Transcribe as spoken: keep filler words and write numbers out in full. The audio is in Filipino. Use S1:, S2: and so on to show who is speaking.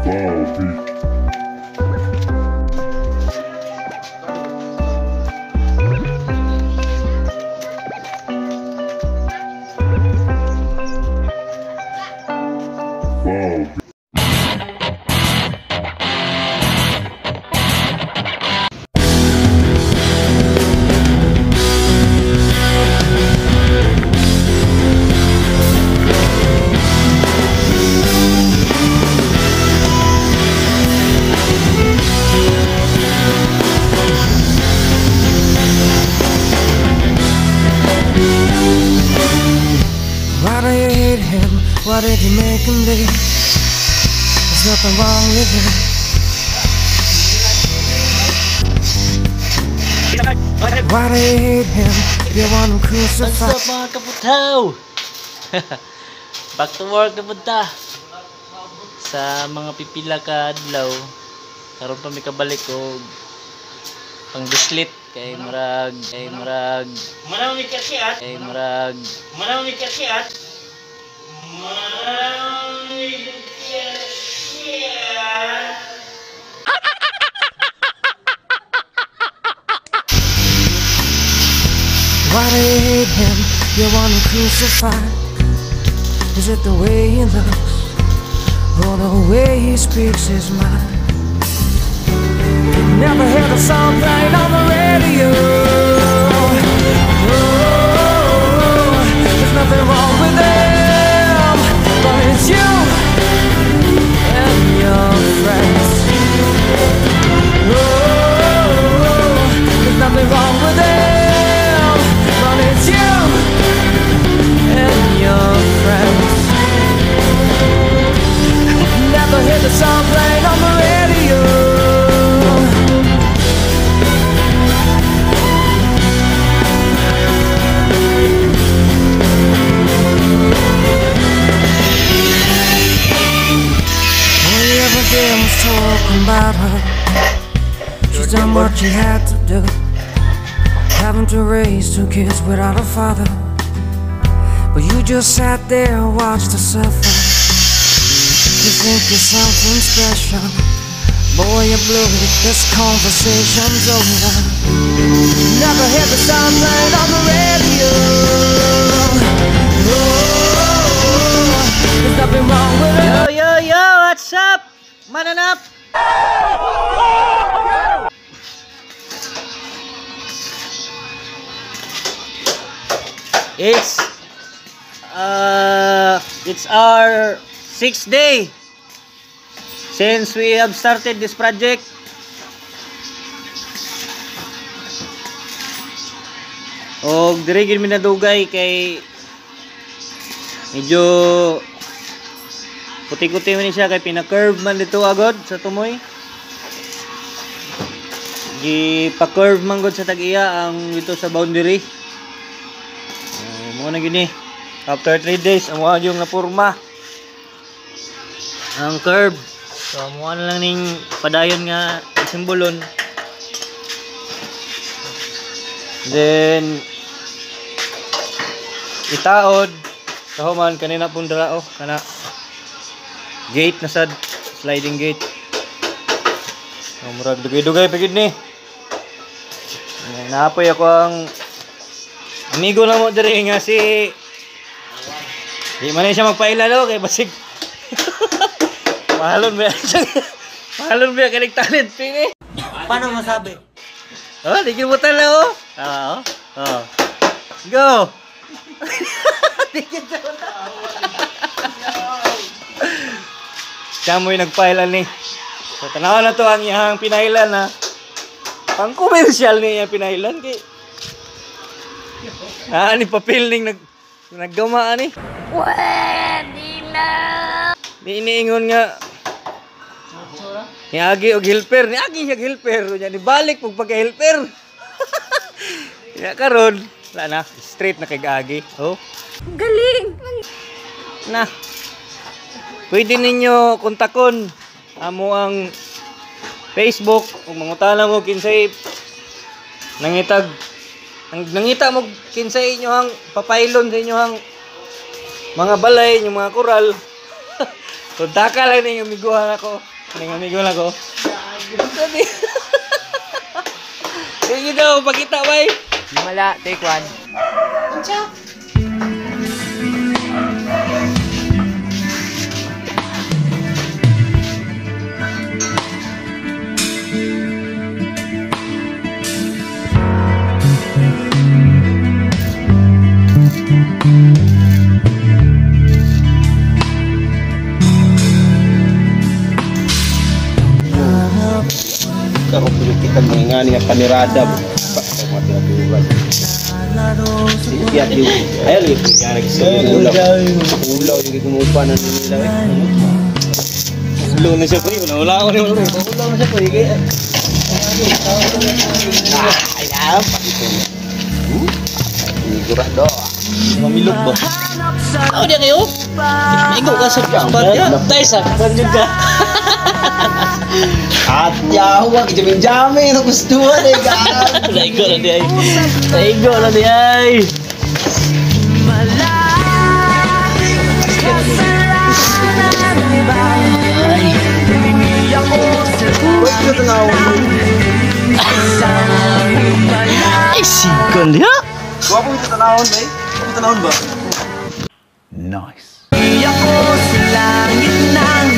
S1: Why did you make him leave? There's nothing wrong with him. Why do you hate him? You want him crucified.
S2: What's up mga kaputaw? Back to work na punta. Sa mga pipila ka adlaw. Karon pa may kabalik ko pang bislit kay marag kay marag manaw ni kasiat kay marag manaw ni kasiat manaw ni kasiat.
S1: Why do you hate him? You want him crucified. Is it the way he looks or the way he speaks his mind? Never hear the song playing on the radio. Oh, there's nothing wrong with them, but it's you and your friends. Oh, there's nothing wrong with them, but it's you and your friends. Never hear the song playing on the radio. Was talking about her. She's done what she had to do, having to raise two kids without a father. But you just sat there and watched her suffer. You think you're something special. Boy, you blew it, this conversation's over. Never hear the sound playing on the radio. Oh, there's nothing wrong with it.
S2: Yo, yo, yo, what's up? Mananap! It's uh it's our sixth day since we have started this project. Og diri gid mi nadugay kay medyo puti-puti man siya kay pina-curve man dito agad sa tumoy. Gipa-curve man gud sa tag-iya ang dito sa boundary. Uh, mo na gini. After three days amo yung napurma ang curve. So amo na lang ning padayon nga simbolon. Then itaod kahuman kanina pun dra oh kana gate na sad, sliding gate. Murag dugay-dugay pagid ni. Naapoy ako ang amigo na mo diri nga si di man siya magpailalo kay basig. Mahalon ba siya? Mahalon ba kanig talent pini?
S3: Paano masabi?
S2: Oh, di mo tala oh. Oo. Oh. Go. Siya mo'y nagpailan ni. So, tanaw na to ang iyang pinailan na. Pang commercial ni iyang pinailan. Kay ah, ni papel ning nag, naggamaan ni.
S4: Pwede na!
S2: Ni iniingon nga. Ni Agi og helper. Ni Agi siya helper. Ni balik pag pagka-helper. Ya karon, wala na. Straight na kay Agi. Oh.
S4: Galing!
S2: Na. Pwede ninyo kontakon amo ang Facebook kung mangutana mo kinsay nangitag nang, nangita mo kinsay inyo ang papailon sa inyo ang mga balay, yung mga koral. Kontak ka lang ng amiguhan ako. Ng amigo lang ko. Sabi. Sige daw, pakita bay.
S3: Himala, take one.
S5: Karo punya kita mengingani yang panirada bu, pak saya mati lagi bulan. Siap di, ayo lagi kerja lagi sebulan. Ulau jadi kemudian ini lah. Ulau nasi peri, ulau ulau ni ulau, ulau nasi peri ke? Ah, ayam, pak itu. Ini kurang doa. Memiluk bu.
S2: Oh dia kayo? Minggu ka sa pagbatya. Tay sakpan juga.
S5: At yawa jamin-jamin tapos dua deh kan.
S2: Naigo lang di ay. Naigo lang di ay. Ay, sikon dia.
S5: Gua pun itu tanahon, bay. Itu tanahon ba? Nice.
S1: Ako sa langit ng